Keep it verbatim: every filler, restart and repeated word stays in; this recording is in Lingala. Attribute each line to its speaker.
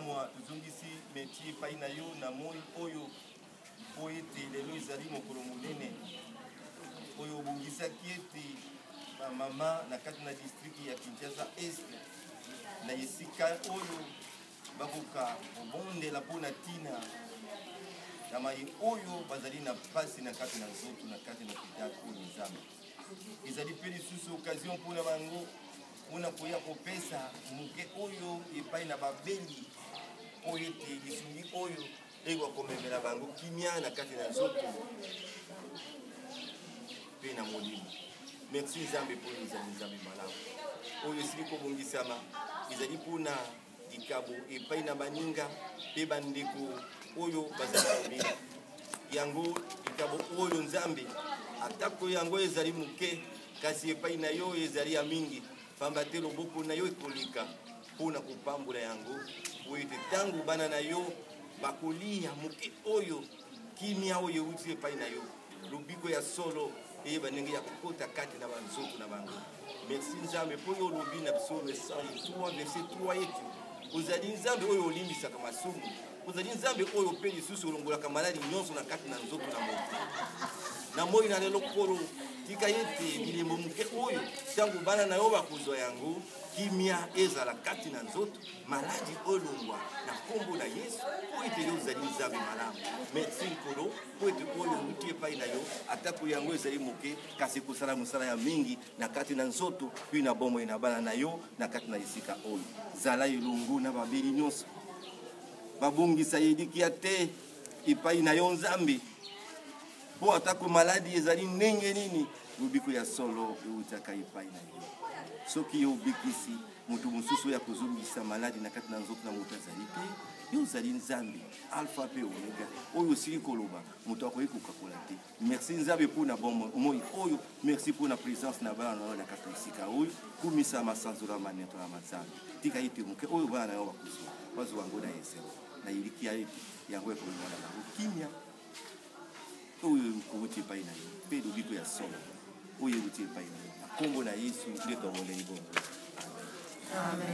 Speaker 1: kamwa tuzungisi métier pai na yo na moi oyo po ete lelo ezali mokolo monene oyo obongisaki ete bamama na kati na district ya Kinshasa Est na esika oyo bakoka kobondela mpona ntina na mai oyo bazali na pasi na kati na nzoto na kati na hôpital oyo Nzambe ezali mpe lisusu occasion mpona bango mpona koya kopesa moke oyo epai na babeli oyo ete lisungi oyo ekokomemela bango kimia na kati na nzoto mpe na molimo. Merci Nzambe mpo ezali Nzambe malamu oyo esili kobongisama ezali mpona likabo epai na baninga mpe bandeko oyo bazali yango likabo oyo Nzambe atako yango ezali moke kasi epai na yo ezali ya mingi pamba te loboko na yo ekoleka mpona kopambola yango po ete ntango bana na yo bakolia moke oyo kimia oyo euti epai na yo lobiko ya solo eyeba ndenge ya kokota kati na banzoto na bango. Merci Nzambe mpo oyo olobi na psaume cent trois verset trois yetu ozali Nzambe oyo olimbisaka masumu ozali Nzambe oyo mpe lisusu olongolaka maladi nyonso na kati na nzoto na moto na moi na lelo kolo tika ete bilembo moke oyo ntango bana na yo bakozwa yango kimia ezala kati na nzoto maladi olongwa na kombo na Yesu po ete yo ozali Nzambe malamu. Merci nkolo po ete oyo outi epai na yo atako yango ezali moke kasi kosala mosala ya mingi na kati na nzoto mpe na bomoi na bana na yo na kati na esika oyo zala elongo na babeli nyonso babongisa yedikia te epai na yo Nzambe po atako maladi ezali ndenge nini lobiko ya solo eutaka epai na yo soki yo obikisi moto mosusu ya kozongisa maladi na kati na nzoto na moto azali te yo ozali Nzambe alpha pe omega oyo osili koloba moto akoki kokakola te. Merci Nzambe mpona bomoi oyo merci mpona présence na bana na yo na kati na esika oyo kumisa masanzola maneto na Nzambe tika ete moke oyo bana na yo bakozwa bazwa yango na eselo na ilikia ete yango ekolongwa na bango kimia oyo kouti epai na yo mpe lobiko ya solo oyo euti epai na yo na kombo na Yesu nde tomoleli bongo. Amen.